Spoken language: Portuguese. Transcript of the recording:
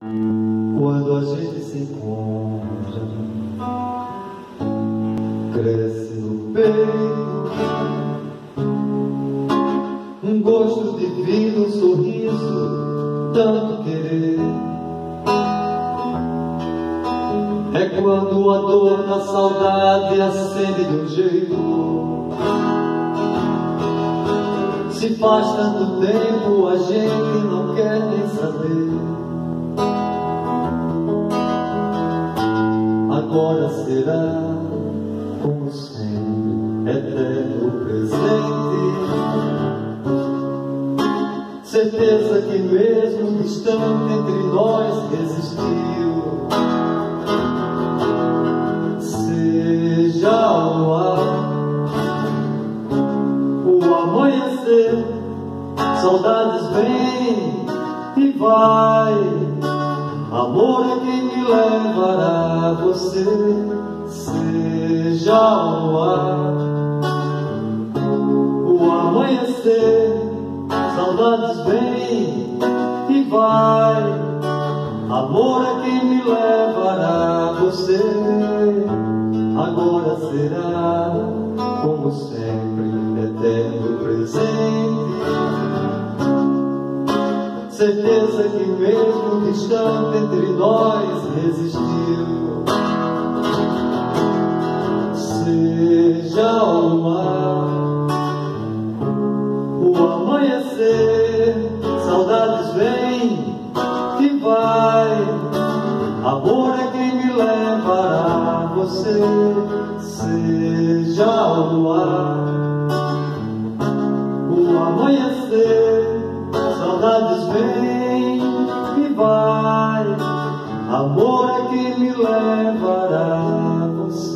Quando a gente se encontra, cresce no peito um gosto divino, um sorriso, tanto querer. É quando a dor da saudade acende de um jeito, se faz tanto tempo a gente não quer nem saber. Agora será, como sempre, eterno presente. Certeza que mesmo distante entre nós resistiu. Seja o ar, o amanhecer, saudades vem e vai. Amor é quem me levará a você. Seja o ar, o amanhecer, saudades vem e vai. Amor é quem me levará a você. Agora será, como sempre, eterno presente. Certeza que mesmo distante entre nós resistiu. Seja o mar, o amanhecer, saudades vem e vai. Amor é quem me levará a você. Seja o ar, o amanhecer, saudades vem e vai. Amor é que me levará a você.